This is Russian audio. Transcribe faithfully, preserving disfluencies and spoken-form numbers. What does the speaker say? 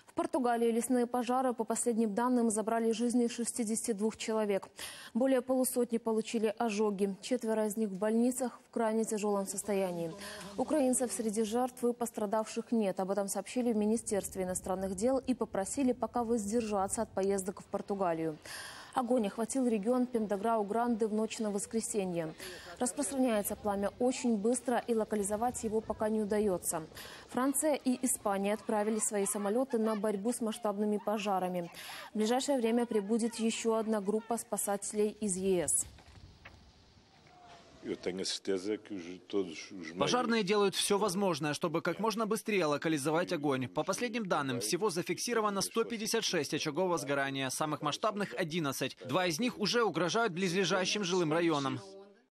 В Португалии лесные пожары, по последним данным, забрали жизни шестидесяти двух человек. Более полусотни получили ожоги. Четверо из них в больницах в крайне тяжелом состоянии. Украинцев среди жертв и пострадавших нет. Об этом сообщили в Министерстве иностранных дел и попросили пока воздержаться от поездок в Португалию. Огонь охватил регион Пендаграу-Гранде в ночь на воскресенье. Распространяется пламя очень быстро, и локализовать его пока не удается. Франция и Испания отправили свои самолеты на борьбу с масштабными пожарами. В ближайшее время прибудет еще одна группа спасателей из ЕС. Пожарные делают все возможное, чтобы как можно быстрее локализовать огонь. По последним данным, всего зафиксировано сто пятьдесят шесть очагов возгорания, самых масштабных – одиннадцать. Два из них уже угрожают близлежащим жилым районам.